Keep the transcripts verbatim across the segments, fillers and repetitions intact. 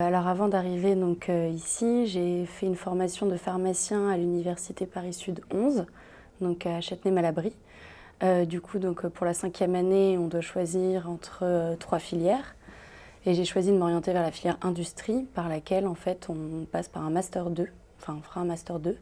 alors avant d'arriver donc euh, ici, j'ai fait une formation de pharmacien à l'université Paris-Sud onze, donc à Châtenay-Malabry. Euh, du coup, donc, pour la cinquième année, on doit choisir entre euh, trois filières. Et j'ai choisi de m'orienter vers la filière industrie, par laquelle en fait on passe par un master deux, enfin on fera un master deux.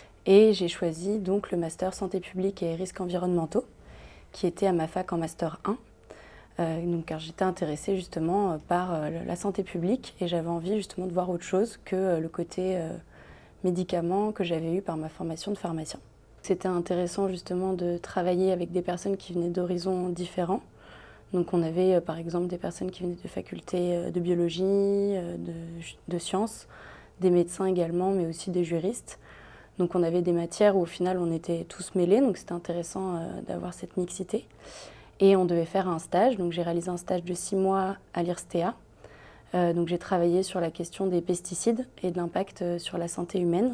Et j'ai choisi donc le master santé publique et risques environnementaux, qui était à ma fac en master un. Euh, donc, car j'étais intéressée justement par euh, la santé publique et j'avais envie justement de voir autre chose que euh, le côté euh, médicaments que j'avais eu par ma formation de pharmacien. C'était intéressant justement de travailler avec des personnes qui venaient d'horizons différents. Donc on avait euh, par exemple des personnes qui venaient de facultés euh, de biologie, euh, de, de sciences, des médecins également, mais aussi des juristes. Donc on avait des matières où au final on était tous mêlés, donc c'était intéressant euh, d'avoir cette mixité. Et on devait faire un stage, donc j'ai réalisé un stage de six mois à l'I R S T A. Euh, donc j'ai travaillé sur la question des pesticides et de l'impact sur la santé humaine.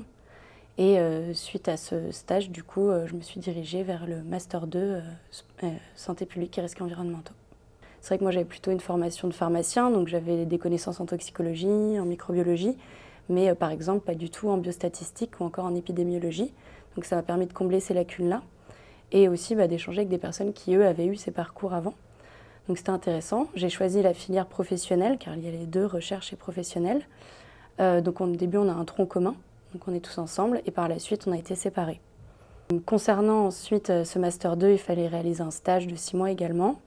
Et euh, suite à ce stage, du coup, euh, je me suis dirigée vers le master deux, euh, euh, santé publique et risques environnementaux. C'est vrai que moi j'avais plutôt une formation de pharmacien, donc j'avais des connaissances en toxicologie, en microbiologie, mais euh, par exemple pas du tout en biostatistique ou encore en épidémiologie. Donc ça m'a permis de combler ces lacunes-là. Et aussi bah, d'échanger avec des personnes qui, eux, avaient eu ces parcours avant. Donc c'était intéressant. J'ai choisi la filière professionnelle, car il y a les deux, recherche et professionnelle. Euh, donc au début, on a un tronc commun, donc on est tous ensemble, et par la suite, on a été séparés. Concernant ensuite ce Master deux, il fallait réaliser un stage de six mois également.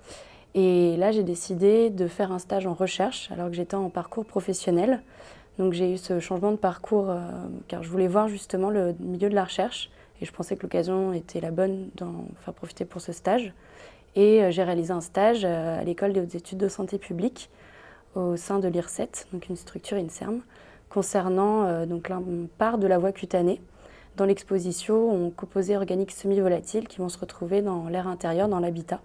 Et là, j'ai décidé de faire un stage en recherche, alors que j'étais en parcours professionnel. Donc j'ai eu ce changement de parcours, euh, car je voulais voir justement le milieu de la recherche. Et je pensais que l'occasion était la bonne d'en faire profiter pour ce stage. Et euh, j'ai réalisé un stage euh, à l'école des hautes études de santé publique au sein de l'I R S E T, donc une structure INSERM, concernant euh, donc part de la voie cutanée. Dans l'exposition, on composés organiques semi-volatiles qui vont se retrouver dans l'air intérieur, dans l'habitat.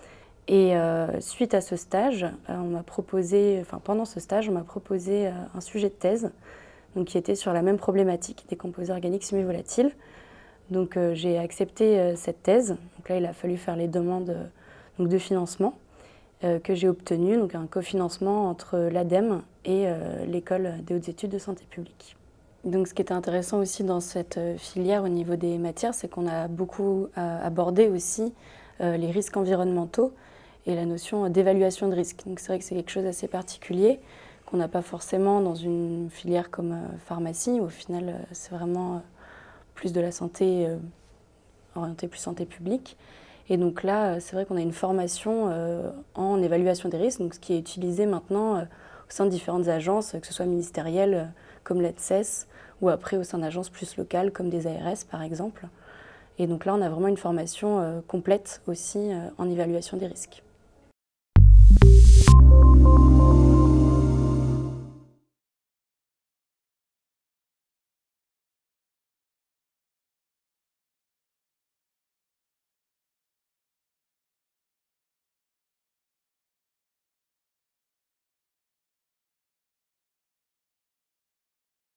Et euh, suite à ce stage, euh, on m'a proposé, enfin pendant ce stage, on m'a proposé euh, un sujet de thèse, donc qui était sur la même problématique des composés organiques semi-volatiles. Donc euh, j'ai accepté euh, cette thèse. Donc là, il a fallu faire les demandes euh, donc de financement euh, que j'ai obtenues, donc un cofinancement entre l'ADEME et euh, l'école des hautes études de santé publique. Donc ce qui était intéressant aussi dans cette filière au niveau des matières, c'est qu'on a beaucoup euh, abordé aussi euh, les risques environnementaux et la notion d'évaluation de risque. Donc c'est vrai que c'est quelque chose d'assez particulier qu'on n'a pas forcément dans une filière comme euh, pharmacie, où au final euh, c'est vraiment euh, plus de la santé, euh, orientée plus santé publique. Et donc là, c'est vrai qu'on a une formation euh, en évaluation des risques, donc ce qui est utilisé maintenant euh, au sein de différentes agences, que ce soit ministérielles euh, comme l'E T S E S, ou après au sein d'agences plus locales comme des A R S par exemple. Et donc là, on a vraiment une formation euh, complète aussi euh, en évaluation des risques.